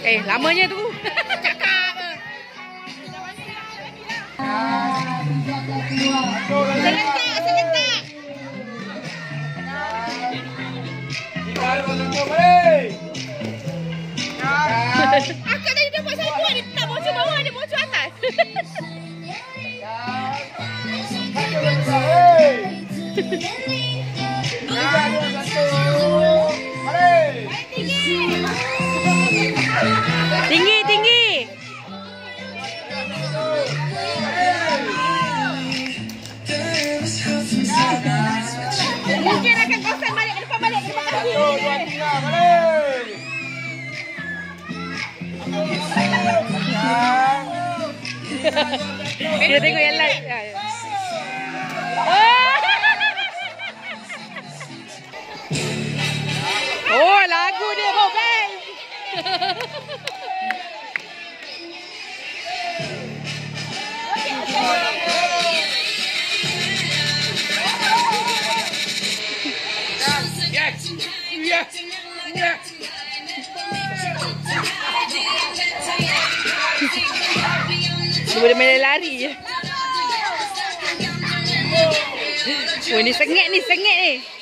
Lamanya tu. Cakap. Selentak. Akak tadi dapat saya buat, dia tak bocor bawah, dia bocor atas. Tinggi. Mungkin akan kosan balik ke depan kaki. Kita tengok yang live. Oh, lagu dia Bobel. Dia boleh main lari je. Oh, ni sengit ni.